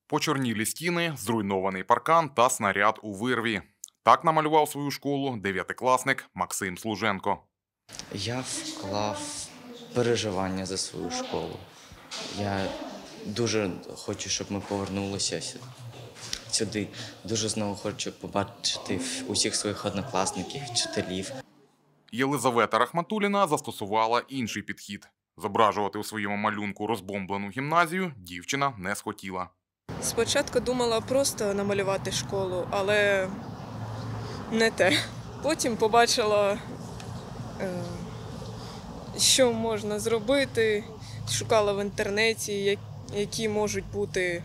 Почорнілі стіни, зруйнований паркан та снаряд у вирві. Так намалював свою школу дев'ятикласник Максим Служенко. Я вклав переживання за свою школу. Я дуже хочу, щоб ми повернулися сюди. Дуже знову хочу побачити усіх своїх однокласників, вчителів. Єлизавета Рахматуліна застосувала інший підхід. Зображувати у своєму малюнку розбомблену гімназію дівчина не схотіла. Спочатку думала просто намалювати школу, але не те. Потім побачила, що можна зробити, шукала в інтернеті, які можуть бути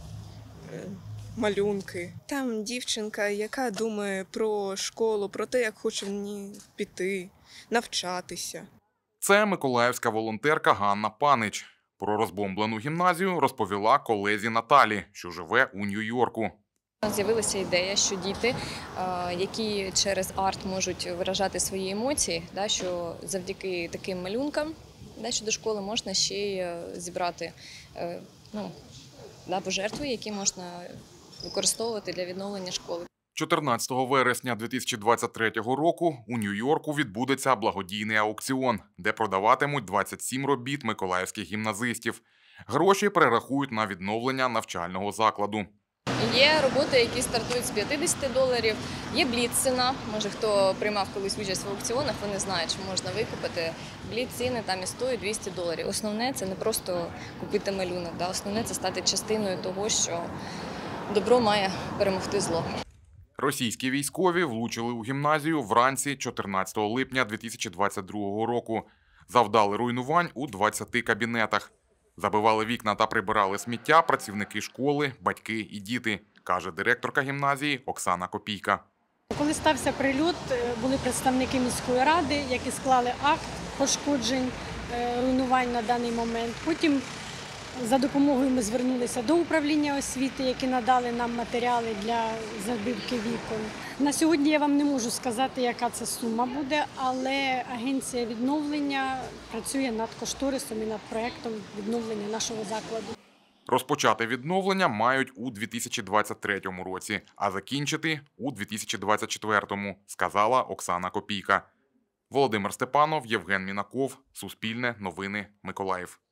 малюнки. Там дівчинка, яка думає про школу, про те, як хоче в ній піти, навчатися. Це миколаївська волонтерка Ганна Панич. Про розбомблену гімназію розповіла колезі Наталі, що живе у Нью-Йорку. З'явилася ідея, що діти, які через арт можуть виражати свої емоції, що завдяки таким малюнкам що до школи можна ще й зібрати пожертви, які можна використовувати для відновлення школи. 14 вересня 2023 року у Нью-Йорку відбудеться благодійний аукціон, де продаватимуть 27 робіт миколаївських гімназистів. Гроші перерахують на відновлення навчального закладу. Є роботи, які стартують з $50, є бліц-ціна. Може, хто приймав колись участь в аукціонах, вони знають, що можна викупити. Бліц-ціни там і $100, і $200. Основне – це не просто купити малюнок, основне – це стати частиною того, що добро має перемогти зло. Російські військові влучили у гімназію вранці 14 липня 2022 року. Завдали руйнувань у 20 кабінетах. Забивали вікна та прибирали сміття працівники школи, батьки і діти, каже директорка гімназії Оксана Копійка. Коли стався прильот, були представники міської ради, які склали акт пошкоджень, руйнувань на даний момент. Потім за допомогою ми звернулися до управління освіти, які надали нам матеріали для забивки вікон. На сьогодні я вам не можу сказати, яка це сума буде, але агенція відновлення працює над кошторисом і над проєктом відновлення нашого закладу. Розпочати відновлення мають у 2023 році, а закінчити у 2024, сказала Оксана Копійка. Володимир Степанов, Євген Мінаков, Суспільне новини, Миколаїв.